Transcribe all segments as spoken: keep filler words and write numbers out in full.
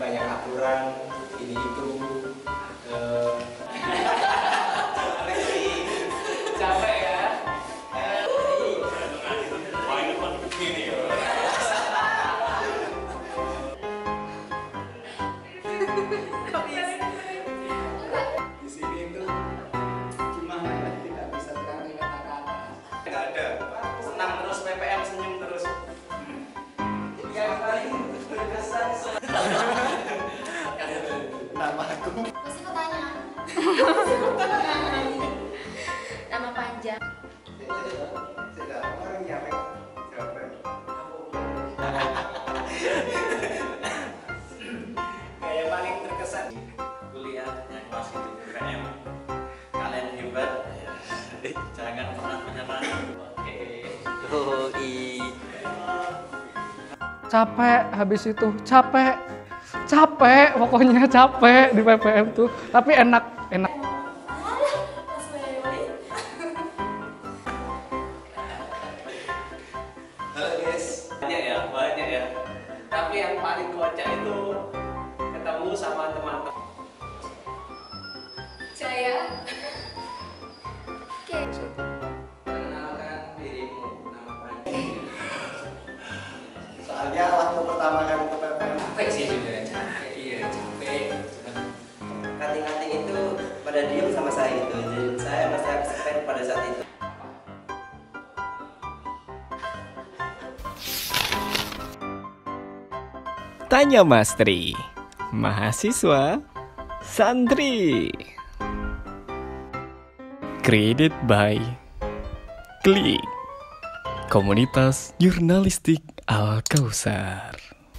banyak aturan ini itu. Uh, capek ya. Di sini itu cuma hanya tidak bisa terangin kata-kata. Nggak ada. Senang terus, P P M senyum terus. Yang paling berkesan. Nama aku. Masih pertanyaan. Nama panjang. Tidak, orang nyampe. Kayak paling terkesan Kuliah yang masih di U K M. Kalian hebat. Jangan pernah menyerah. Oke. Yoi. Capek habis itu, capek. Capek, pokoknya capek di P P M tuh. Tapi enak, enak. halo guys. Banyak ya, banyak ya. Tapi yang paling kocak itu ketemu sama teman-teman. Saya. Oke. Perkenalkan dirimu, nama panjang. Soalnya waktu pertama kali ke P P M Capek sih juga. Iya, capek. Kating-kating itu pada diam sama saya itu, jadi saya masih absen pada saat itu. Tanya Mastri, mahasiswa, santri. Created by Klik, komunitas jurnalistik Al-Kausar.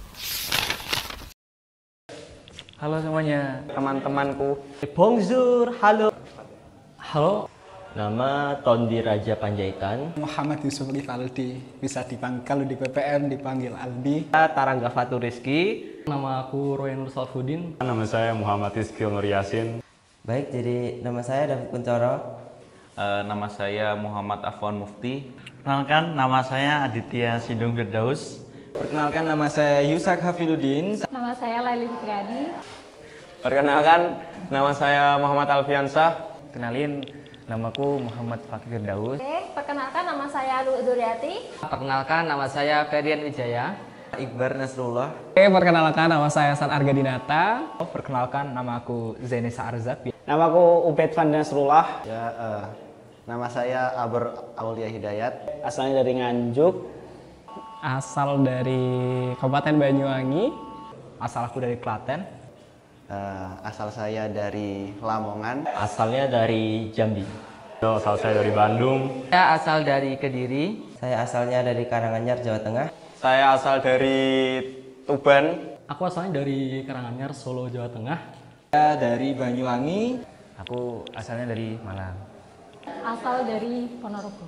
Halo semuanya. Teman-temanku, bonjour, halo. Halo. Nama Tondi Raja Panjaitan. Muhammad Yusuf Rivaldi, bisa dipanggil kalau di P P M dipanggil Aldi. Tarangga Fatur Rizky. Nama aku Royan Nursalfuddin. Nama saya Muhammad Rizky Nur Yasin. Baik, jadi nama saya David Kuncoro. Uh, nama saya Muhammad Afwan Mufti. Perkenalkan, nama saya Aditya Sindung Firdaus. Perkenalkan, nama saya Yusak Hafiluddin. Nama saya Laili Fitriani. Perkenalkan, nama saya Muhammad Alfiansah. Kenalin, namaku Muhammad Fakir Firdaus. Oke, perkenalkan nama saya Lu Duriati. Perkenalkan, nama saya Ferdian Wijaya. Iqbar Nasrullah. Oke, perkenalkan nama saya San Arga Dinata. Oh, perkenalkan nama aku Zainesa Arzak. Namaku Ubed Van Nasrullah. Ya, uh, nama saya Aber Aulia Hidayat. Asalnya dari Nganjuk. Asal dari Kabupaten Banyuwangi. Asal aku dari Klaten. Uh, asal saya dari Lamongan. Asalnya dari Jambi. Asal saya dari Bandung. Saya asal dari Kediri. Saya asalnya dari Karanganyar, Jawa Tengah. Saya asal dari Tuban. Aku asalnya dari Karanganyar, Solo, Jawa Tengah. Saya dari Banyuwangi. Aku asalnya dari Malang. Asal dari Ponorogo.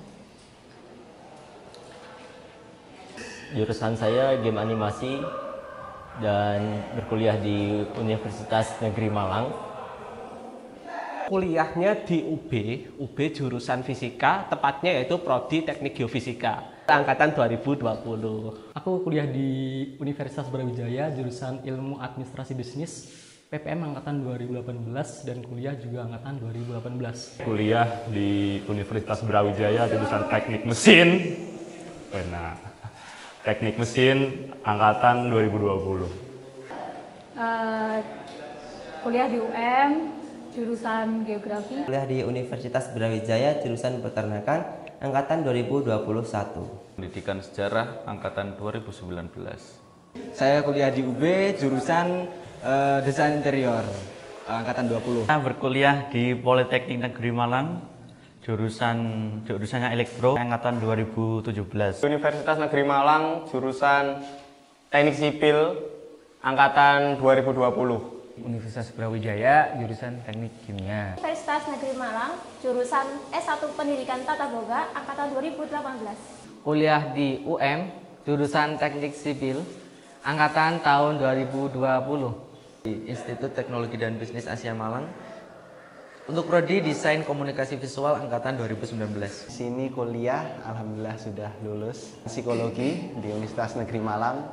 Jurusan saya game animasi dan berkuliah di Universitas Negeri Malang. Kuliahnya di U B, U B jurusan fisika, tepatnya yaitu Prodi Teknik Geofisika. Angkatan dua ribu dua puluh. Aku kuliah di Universitas Brawijaya, jurusan Ilmu Administrasi Bisnis, P P M angkatan dua ribu delapan belas dan kuliah juga angkatan dua ribu delapan belas. Kuliah di Universitas Brawijaya jurusan Teknik Mesin. Nah, Teknik Mesin angkatan dua ribu dua puluh. Uh, kuliah di U M, jurusan Geografi. Kuliah di Universitas Brawijaya, jurusan Peternakan, angkatan dua ribu dua puluh satu. Pendidikan Sejarah angkatan dua ribu sembilan belas. Saya kuliah di U B, jurusan uh, Desain Interior, angkatan dua puluh. Saya berkuliah di Politeknik Negeri Malang, jurusan jurusannya Elektro, angkatan dua ribu tujuh belas. Universitas Negeri Malang, jurusan Teknik Sipil, angkatan dua ribu dua puluh. Universitas Brawijaya, jurusan Teknik Kimia. Universitas Negeri Malang, jurusan S satu Pendidikan Tata Boga, angkatan dua ribu delapan belas. Kuliah di U M, jurusan Teknik Sipil, angkatan tahun dua ribu dua puluh. Di Institut Teknologi dan Bisnis Asia Malang, untuk prodi Desain Komunikasi Visual angkatan dua ribu sembilan belas. Di sini kuliah, alhamdulillah sudah lulus psikologi di Universitas Negeri Malang,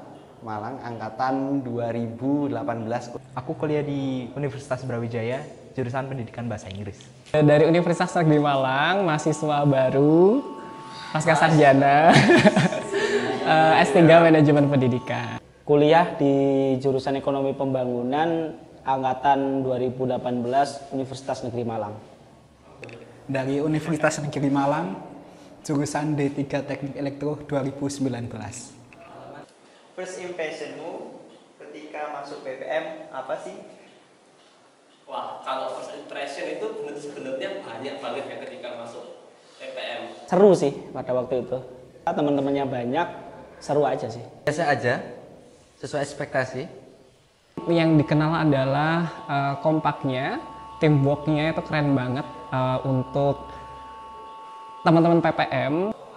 Malang angkatan dua ribu delapan belas. Aku kuliah di Universitas Brawijaya, jurusan Pendidikan Bahasa Inggris. Dari Universitas Negeri Malang, mahasiswa baru, pasca sarjana, S tiga Manajemen Pendidikan. Kuliah di jurusan Ekonomi Pembangunan angkatan dua ribu delapan belas Universitas Negeri Malang. Dari Universitas Negeri Malang, jurusan D tiga Teknik Elektro dua ribu sembilan belas. First impressionmu ketika masuk P P M apa sih? Wah, kalau first impression itu sebenarnya banyak banget ya ketika masuk P P M. Seru sih pada waktu itu. Teman-temannya banyak, seru aja sih. Biasa aja, sesuai ekspektasi. Yang dikenal adalah uh, kompaknya, teamworknya itu keren banget uh, untuk teman-teman P P M.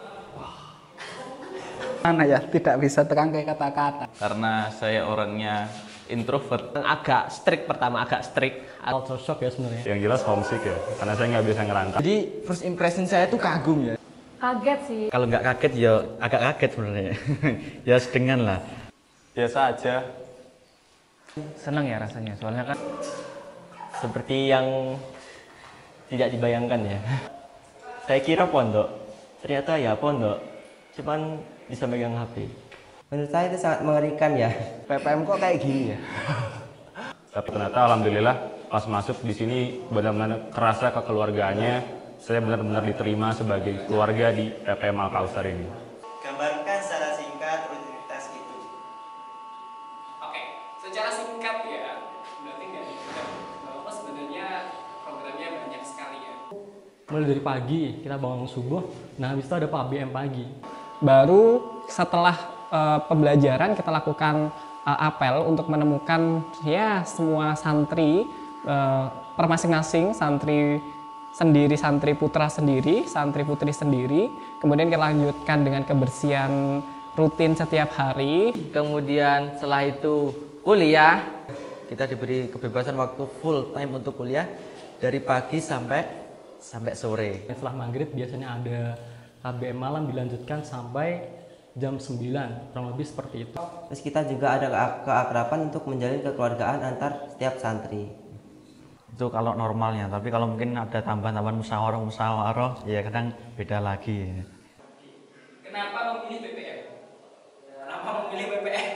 Mana ya, tidak bisa terangkai kata-kata. Karena saya orangnya introvert. Agak strict pertama, agak strict. Culture shock ya sebenarnya. Yang jelas homesick ya, karena saya nggak bisa ngerantau. Jadi first impression saya tuh kagum ya. Kaget sih. Kalau nggak kaget ya agak kaget sebenarnya. Ya sedengan lah. Biasa aja. Senang ya rasanya, soalnya kan seperti yang tidak dibayangkan ya. Saya kira pondok, ternyata ya pondok, cuman bisa megang H P. Menurut saya itu sangat mengerikan ya. P P M kok kayak gini ya? Tapi ternyata alhamdulillah pas masuk di sini benar-benar kerasa kekeluargaannya. Saya benar-benar diterima sebagai keluarga di P P M Al-Kausar ini. Gambarkan secara singkat rutinitas itu. Oke, secara singkat ya, berarti nggak dibilang bahwa sebenarnya programnya banyak sekali ya. Mulai dari pagi kita bangun subuh, nah habis itu ada P A B M pagi. Baru setelah uh, pembelajaran kita lakukan uh, apel untuk menemukan ya semua santri uh, per masing-masing santri sendiri, santri putra sendiri, santri putri sendiri. Kemudian kita lanjutkan dengan kebersihan rutin setiap hari. Kemudian setelah itu kuliah, kita diberi kebebasan waktu full time untuk kuliah dari pagi sampai sampai sore. Setelah maghrib biasanya ada K B M malam dilanjutkan sampai jam sembilan, kurang lebih seperti itu. Terus kita juga ada keakraban untuk menjalin kekeluargaan antar setiap santri. Itu kalau normalnya, tapi kalau mungkin ada tambahan-tambahan musyawarah-musyawarah, ya kadang beda lagi. Kenapa memilih P P M? Kenapa memilih P P M?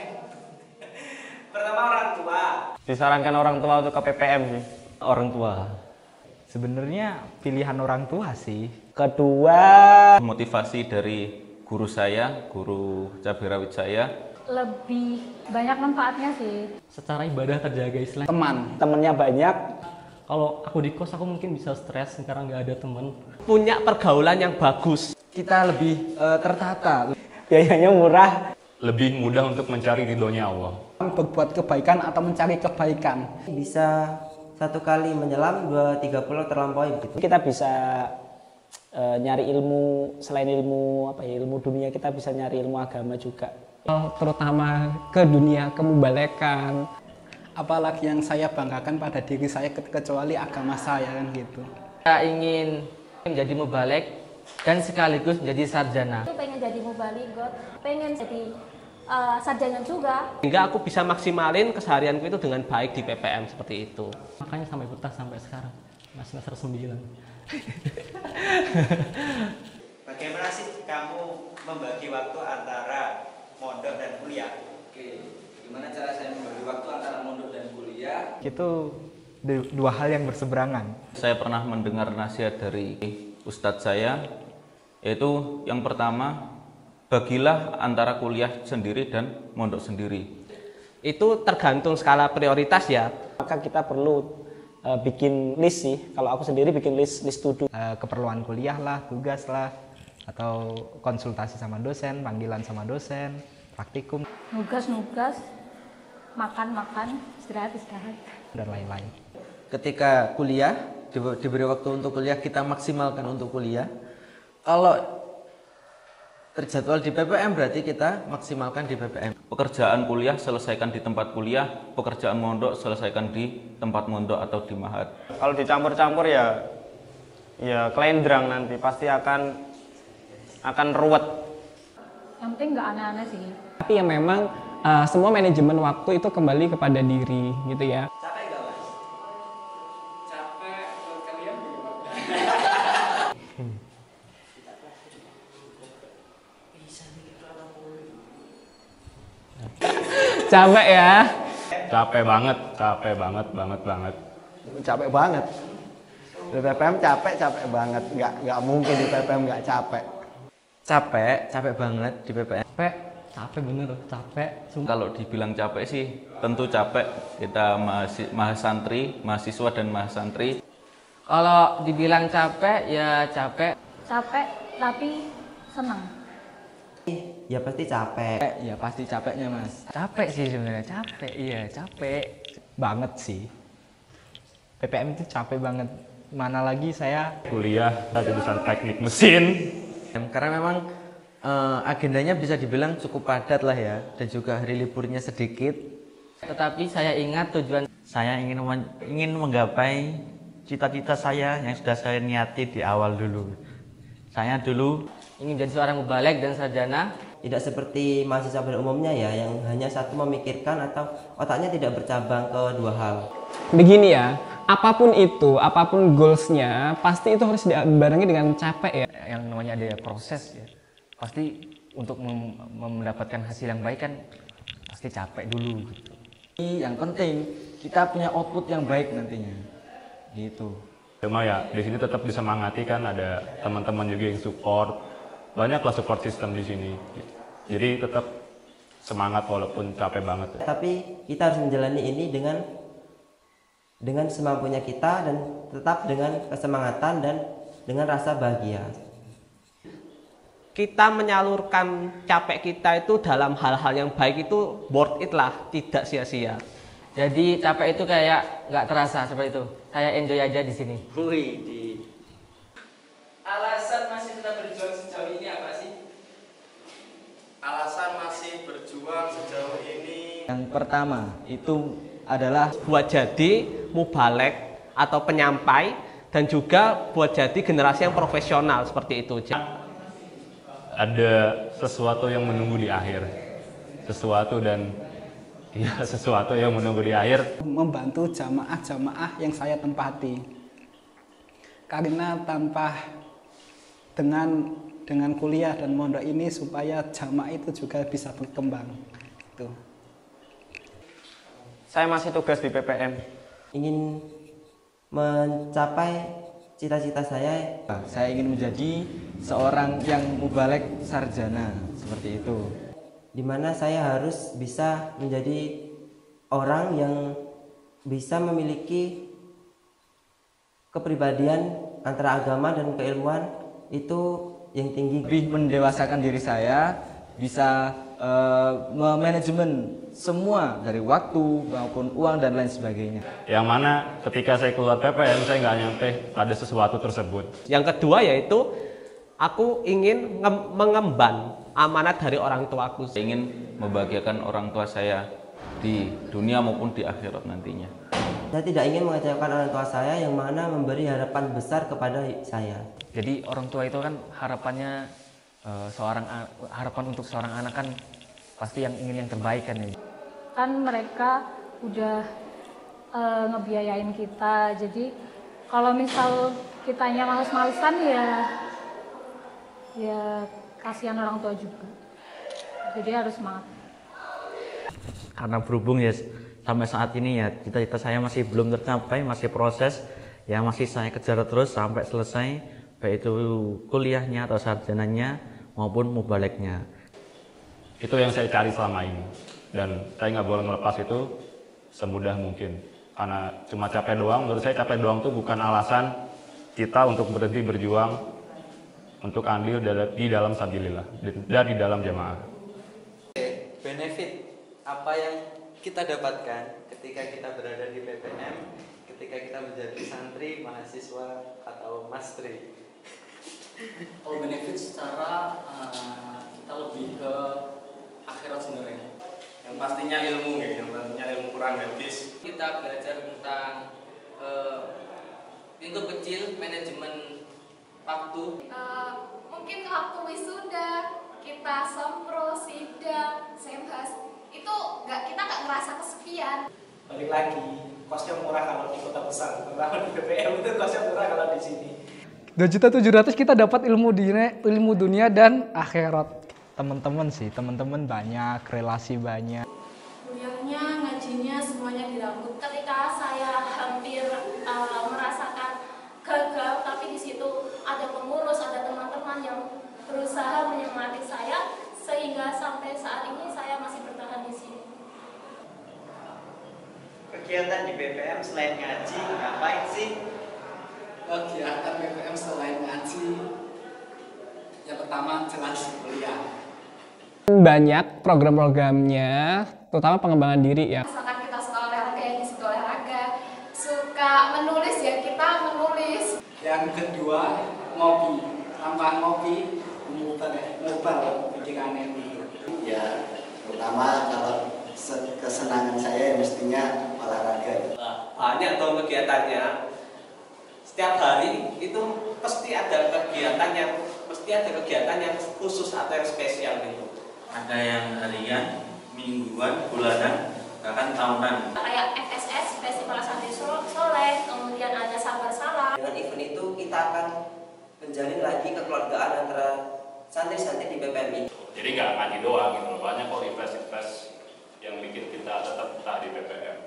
Pertama orang tua. Disarankan orang tua untuk ke P P M sih. Orang tua. Sebenarnya pilihan orang tua sih. Kedua, motivasi dari guru saya, guru Cabai Rawit saya. Lebih banyak manfaatnya sih. Secara ibadah terjaga istilahnya. Teman. Temennya banyak. Kalau aku di kos aku mungkin bisa stres karena nggak ada teman. Punya pergaulan yang bagus. Kita lebih uh, tertata. Biayanya murah. Lebih mudah untuk mencari ridhonya Allah. Berbuat kebaikan atau mencari kebaikan. Bisa satu kali menyelam, dua tiga pulau terlampaui begitu. Kita bisa uh, nyari ilmu selain ilmu apa ya ilmu dunia, kita bisa nyari ilmu agama juga. Terutama ke dunia kemubalekan. Apalagi yang saya banggakan pada diri saya kecuali agama saya kan gitu. Saya ingin menjadi mubalek dan sekaligus menjadi sarjana. Aku pengen jadi mubaligot, pengen jadi uh, sarjana juga. Hingga aku bisa maksimalin keseharianku itu dengan baik di P P M seperti itu. Makanya sampai betah sampai sekarang, masih semester sembilan. Bagaimana sih kamu membagi waktu antara mondok dan kuliah? Oke, gimana cara saya membagi waktu antara mondok dan kuliah? Itu dua hal yang berseberangan. Saya pernah mendengar nasihat dari ustadz saya, yaitu yang pertama, bagilah antara kuliah sendiri dan mondok sendiri. Itu tergantung skala prioritas ya. Maka kita perlu uh, bikin list sih. Kalau aku sendiri bikin list list to do. Uh, keperluan kuliah lah, tugas lah, atau konsultasi sama dosen, panggilan sama dosen, praktikum, Nugas-nugas, makan-makan, istirahat-istirahat. dan lain-lain. Ketika kuliah, diberi waktu untuk kuliah, kita maksimalkan untuk kuliah. Kalau terjadwal di P P M berarti kita maksimalkan di P P M. Pekerjaan kuliah selesaikan di tempat kuliah, pekerjaan mondok selesaikan di tempat mondok atau di mahat. Kalau dicampur-campur ya ya kelendrang nanti pasti akan akan ruwet. Yang penting nggak aneh-aneh sih. Tapi yang memang uh, semua manajemen waktu itu kembali kepada diri gitu ya. Capek nggak mas? Capek buat kalian bagaimana? Capek ya? Capek banget, capek banget, banget, banget. Capek banget. Di P P M capek, capek banget. Nggak, nggak mungkin di P P M nggak capek. Capek, capek banget di P P M. Capek, capek bener, capek. Kalau dibilang capek sih, tentu capek. Kita mahasantri, mahasiswa dan mahasantri. Kalau dibilang capek, ya capek. Capek, tapi senang. Ya pasti capek. Ya pasti capeknya mas. Capek sih sebenarnya, capek, iya capek banget sih. P P M itu capek banget. Mana lagi saya Kuliah jurusan teknik mesin. Karena memang uh, agendanya bisa dibilang cukup padat lah ya, dan juga hari liburnya sedikit. Tetapi saya ingat tujuan Saya ingin men- ingin menggapai cita-cita saya yang sudah saya niati di awal dulu. Saya dulu ingin jadi seorang mubalek dan sarjana. Tidak seperti mahasiswa pada umumnya ya, yang hanya satu memikirkan atau otaknya tidak bercabang ke dua hal. Begini ya, apapun itu, apapun goalsnya, pasti itu harus dibarengi dengan capek ya. Yang namanya ada proses ya, pasti untuk mem- mendapatkan hasil yang baik kan pasti capek dulu gitu. Yang penting kita punya output yang baik nantinya, gitu. Cuma ya di sini tetap disemangati kan, ada teman-teman juga yang support, banyaklah support system di sini. Jadi tetap semangat walaupun capek banget. Tapi kita harus menjalani ini dengan dengan semampunya kita dan tetap dengan kesemangatan dan dengan rasa bahagia. Kita menyalurkan capek kita itu dalam hal-hal yang baik itu worth it lah, tidak sia-sia. Jadi capek itu kayak nggak terasa seperti itu. Saya enjoy aja di sini. Wih, di alasan masih tetap berjuang sejauh ini apa sih? Alasan masih berjuang sejauh ini. Yang pertama itu adalah buat jadi mubalek atau penyampai dan juga buat jadi generasi yang profesional seperti itu. Ada sesuatu yang menunggu di akhir, sesuatu dan ya sesuatu yang menunggu di akhir. Membantu jamaah-jamaah yang saya tempati. Karena tanpa dengan dengan kuliah dan mondok ini supaya jamaah itu juga bisa berkembang. Gitu. Saya masih tugas di P P M. Ingin mencapai cita-cita saya. Saya ingin menjadi seorang yang mubalek sarjana, seperti itu. Dimana saya harus bisa menjadi orang yang bisa memiliki kepribadian antara agama dan keilmuan itu yang tinggi. Lebih mendewasakan diri saya, bisa uh, memanajemen semua dari waktu maupun uang dan lain sebagainya. Yang mana ketika saya keluar P P M saya nggak nyampe pada sesuatu tersebut. Yang kedua yaitu aku ingin mengemban amanat dari orang tuaku. Saya ingin membahagiakan orang tua saya di dunia maupun di akhirat nantinya. Saya tidak ingin mengecewakan orang tua saya yang mana memberi harapan besar kepada saya. Jadi orang tua itu kan harapannya uh, seorang harapan untuk seorang anak kan pasti yang ingin yang terbaik kan ya. Kan mereka udah uh, ngebiayain kita, jadi kalau misal kitanya males-malesan ya ya kasihan orang tua juga. Jadi harus semangat. Karena berhubung ya sampai saat ini ya cita-cita saya masih belum tercapai, masih proses ya, masih saya kejar terus sampai selesai, baik itu kuliahnya atau sarjananya maupun mubaleknya. Itu yang saya cari selama ini, dan saya nggak boleh melepas itu semudah mungkin. Karena cuma capek doang, menurut saya capek doang itu bukan alasan kita untuk berhenti berjuang untuk andil di dalam sabilillah dan di dalam jamaah. Benefit apa yang kita dapatkan ketika kita berada di P P M, ketika kita menjadi santri, mahasiswa atau mastri? Kalau benefit secara uh, kita lebih ke akhirat sebenarnya. Yang pastinya ilmu ya, yang pastinya ilmu kurang habis. Kita belajar tentang uh, lingkup kecil, manajemen waktu. Uh, mungkin waktu wisuda kita sempro, sidang, semhas itu nggak kita nggak ngerasa kesepian. Balik lagi, kosnya murah kalau di kota besar, kalau di B P M itu kosnya murah kalau di sini. dua juta tujuh ratus kita dapat ilmu dunia, ilmu dunia dan akhirat. Teman-teman sih, teman-teman banyak, relasi banyak. Kuliahnya, ngajinya, semuanya dirambut. Ketika saya hampir uh, merasakan gagal, tapi di situ ada pengurus, ada teman-teman yang berusaha menyemangati saya, sehingga sampai saat ini saya masih bertahan di sini. Kegiatan di B P M selain ngaji, ngapain sih? Kegiatan B P M selain ngaji, yang pertama jelas kuliah. Banyak program-programnya, terutama pengembangan diri ya. Misalkan kita suka olahraga, ya di situ olahraga. Suka menulis, ya kita menulis. Yang kedua, ngopi. Tanpa ngopi, mubal pikirannya itu. Ya, terutama kalau kesenangan saya mestinya olahraga. Banyak dong kegiatannya. Setiap hari itu pasti ada kegiatan yang pasti ada kegiatan yang khusus atau yang spesial gitu. Ada yang harian, mingguan, bulanan, bahkan tahunan. Kayak F S S, Festival Santri Soleh, kemudian ada Sabar Salah. Dengan event itu kita akan menjalin lagi kekeluargaan antara santri-santri di B P M ini. Jadi nggak ngaji doang gitu, banyak kok invest-invest yang bikin kita tetap betah di B P M.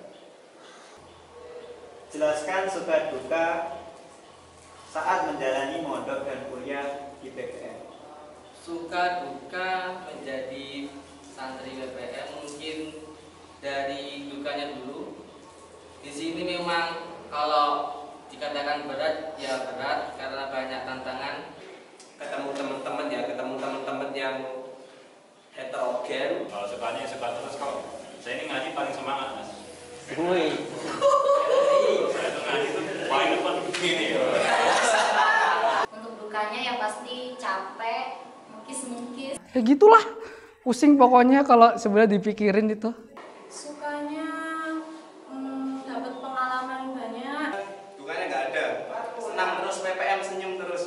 Jelaskan suka duka saat menjalani mondok dan kuliah di B P M. Suka duka menjadi santri B P M mungkin dari dukanya dulu. Di sini memang kalau dikatakan berat ya berat karena banyak tantangan. Ketemu teman-teman ya, ketemu teman-teman yang heterogen. Kalau sukanya suka terus kok. Saya ini ngaji paling semangat mas. Woi. Saya tuh ngaji tuh paling depan begini ya. Untuk dukanya yang pasti capek, mungkis-mungkis. Ya gitulah, pusing pokoknya kalau sebenarnya dipikirin itu. Sukanya hmm, dapat pengalaman banyak. Dukanya nggak ada. Senang terus, P P M senyum terus.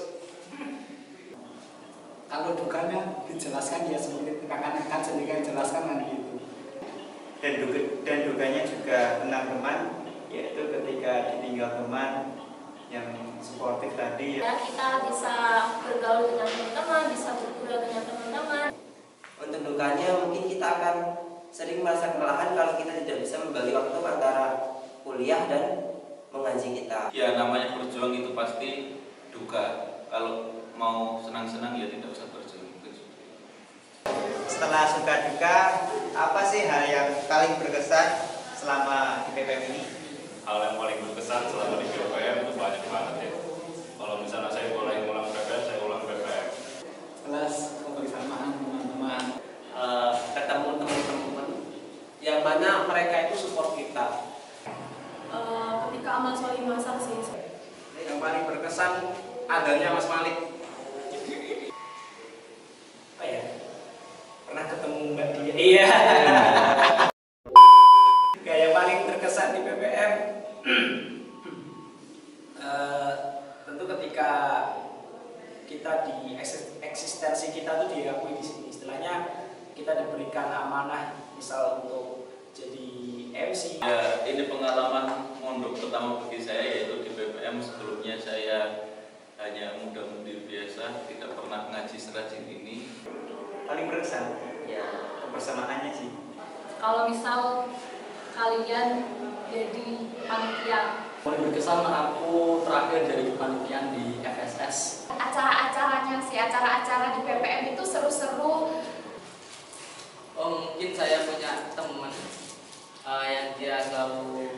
Kalau dukanya dijelaskan ya seperti kakak-kakak sendiri yang jelaskan kan gitu. Dan duga, dan dukanya juga tentang teman, yaitu ketika ditinggal teman yang sportif tadi. Ya, kita bisa bergaul dengan teman-teman, bisa bergurau dengan teman-teman. Untuk dukanya mungkin kita akan sering merasa kelelahan kalau kita tidak bisa membagi waktu antara kuliah dan mengaji kita. Ya namanya berjuang itu pasti duka. Kalau mau senang-senang ya tidak usah berjuang. Setelah suka duka, apa sih hal yang paling berkesan selama di P P M ini? Hal yang paling berkesan selama di B P M itu banyak banget ya. Kalau misalnya saya boleh ulang B P M, saya ulang B P M. Kelas kebersamaan teman-teman. Uh, ketemu teman-teman yang mana mereka itu support kita. Uh, ketika amal soleh masal sih. Yang paling berkesan adanya Mas Malik. Apa ya? Pernah ketemu Mbak Dia. Iya. Kayak paling berkesan di B P M. uh, tentu ketika kita di eksistensi kita tuh diakui di sini. Istilahnya kita diberikan amanah misal untuk jadi M C. Ya, ini pengalaman mondok pertama bagi saya yaitu di B P M. Sebelumnya saya hanya muda-mudi biasa, tidak pernah ngaji serajin ini. Paling berkesan? Ya, kebersamaannya sih. Kalau misal kalian jadi panitia. Paling berkesan aku terakhir jadi kepanitiaan di F S S. Acara-acaranya sih, acara-acara di P P M itu seru-seru. Oh mungkin saya punya teman uh, yang dia selalu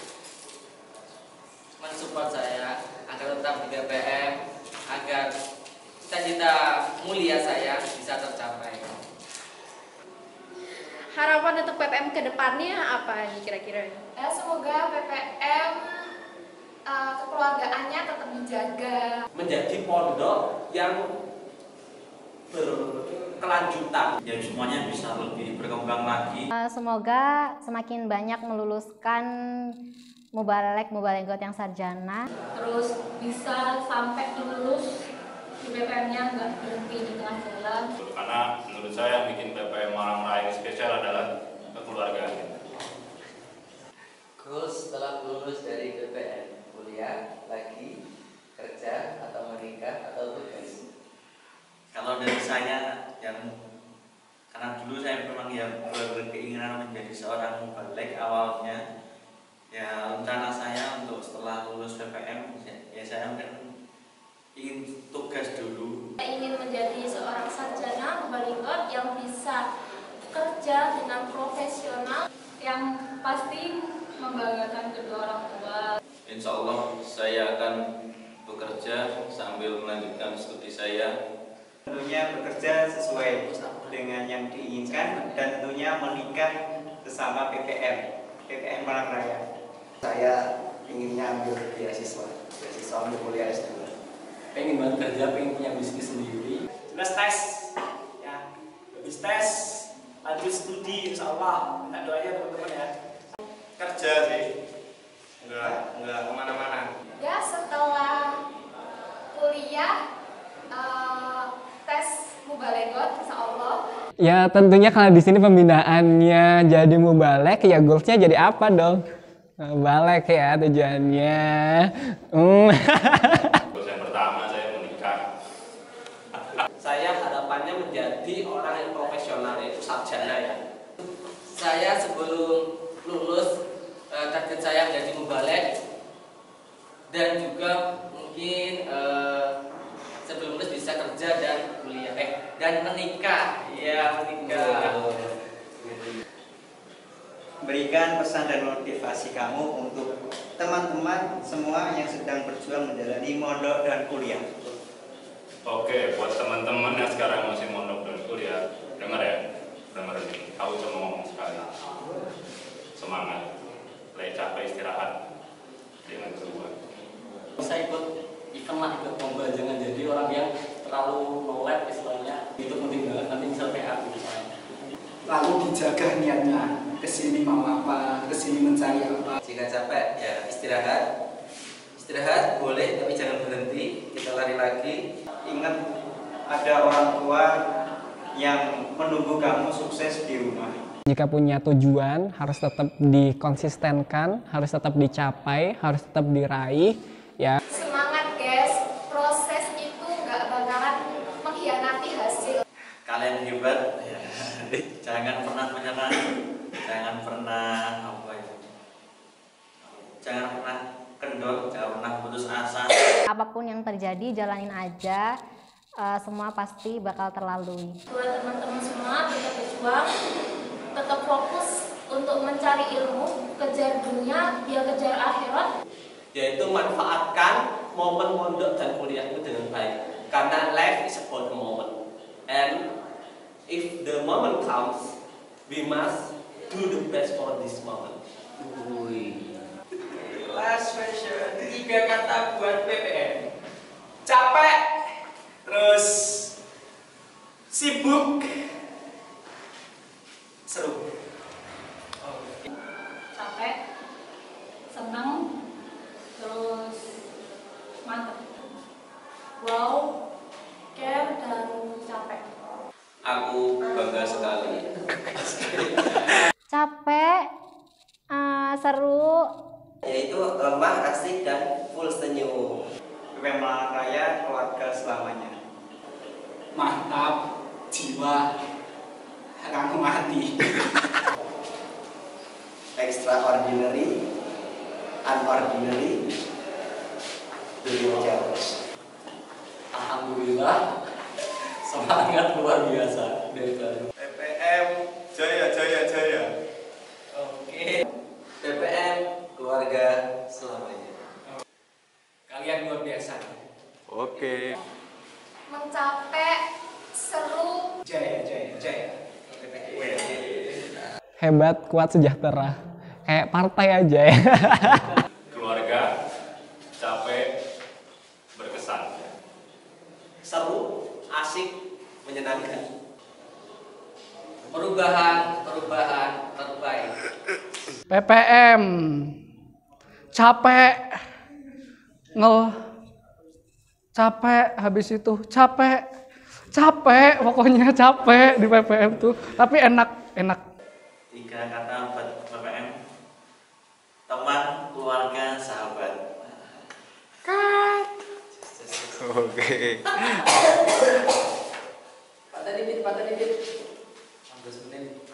mensupport saya agar tetap di B P M, agar cita-cita mulia saya bisa tercapai. Harapan untuk P P M ke depannya apa nih kira-kira? Ya, semoga P P M uh, kekeluargaannya tetap dijaga. Menjadi pondok yang berkelanjutan. Ya semuanya bisa lebih berkembang lagi. Uh, semoga semakin banyak meluluskan mubalek mubalekot yang sarjana. Terus bisa sampai lulus di P P M-nya nggak berhenti di tengah jalan. Karena menurut saya yang bikin P P M Malang Raya ini spesial adalah keluarga. Goals setelah lulus dari P P M, kuliah lagi, kerja atau menikah atau tugas? Kalau dari saya, yang karena dulu saya memang yang berkeinginan menjadi seorang mubalek awalnya, ya rencana saya untuk setelah lulus P P M, ya saya mungkin ingin tugas dulu. Saya ingin menjadi seorang sarjana mubalighat yang bisa kerja dengan profesional, yang pasti membanggakan kedua orang tua. Insya Allah saya akan bekerja sambil melanjutkan studi saya. Tentunya bekerja sesuai dengan yang diinginkan dan tentunya menikah bersama P P M, P P M Malang Raya. Saya inginnya ambil beasiswa, beasiswa untuk kuliah S dua. Pengen banget kerja, pengen punya bisnis sendiri. Jelas tes, ya, habis tes, lanjut studi, insya Allah. Minta doanya teman-teman ya. Kerja sih, enggak enggak kemana-mana. Ya setelah kuliah uh, tes mubalekot, insya Allah. Ya tentunya kalau di sini pembinaannya jadi mubalek, ya goalsnya jadi apa dong? Mubalek ya tujuannya. Hmm. Goals yang pertama saya menikah. Saya harapannya menjadi orang yang profesional, yaitu sarjana ya. Saya sebelum lulus eh, target saya menjadi mubalek, dan juga mungkin eh, sebelum lulus bisa kerja dan kuliah eh dan menikah. Ya, menikah. Berikan pesan dan motivasi kamu untuk teman-teman semua yang sedang berjuang menjalani mondok dan kuliah. Oke, buat teman-teman yang sekarang masih mondok dan kuliah, dengar ya, dengar ini. Aku cuma ngomong sekali. Semangat, lagi capek istirahat, jangan keluar. Bisa ikut event lah, ikut lomba, jangan jadi orang yang terlalu nolep istilahnya. Itu penting banget, nanti bisa P A misalnya. Lalu dijaga niatnya, kesini mau apa, kesini mencari apa. Jika capek ya istirahat, istirahat boleh tapi jangan berhenti, kita lari lagi. Ingat ada orang tua yang menunggu kamu sukses di rumah. Jika punya tujuan harus tetap dikonsistenkan, harus tetap dicapai, harus tetap diraih, ya. Semangat guys, proses itu nggak bakalan mengkhianati hasil. Kalian hebat, ya. Jangan pernah menyerah, jangan pernah apa itu, jangan pernah kendor, jangan pernah putus asa. Apapun yang terjadi jalanin aja, uh, semua pasti bakal terlalui. Buat teman-teman semua tetap berjuang, tetap fokus untuk mencari ilmu, kejar dunia, dia kejar akhirat. Yaitu manfaatkan momen mondok dan kuliah itu dengan baik. Karena life is about the moment. And if the moment comes, we must do the best for this moment. Wih. Last question, tiga kata buat P P M. Capek, terus sibuk, seru. Capek, senang, terus mantap. Wow, care dan capek. Aku bangga sekali. Capek, uh, seru, Yaitu lemah, asik, dan full senyum. P P M Malang Raya, keluarga selamanya. Mantap, jiwa, ragu hati. Extraordinary, unordinary, beliau jauh. Alhamdulillah, semangat luar biasa dari kalian. P P M jaya jaya jaya. Oke. P P M keluarga selamanya. Kalian luar biasa. Oke. Mencapai seru. Jaya, jaya, jaya. Hebat, kuat, sejahtera. Kayak partai aja ya. Keluarga, capek, berkesan. Seru, asik, menyenangkan. Perubahan, perubahan terbaik. P P M capek, ngel, capek, habis itu capek, capek, pokoknya capek di P P M tuh. Tapi enak, enak. Tiga kata buat P P M. Teman, keluarga, sahabat. Oke. Patah dikit, patah dikit. lima belas menit.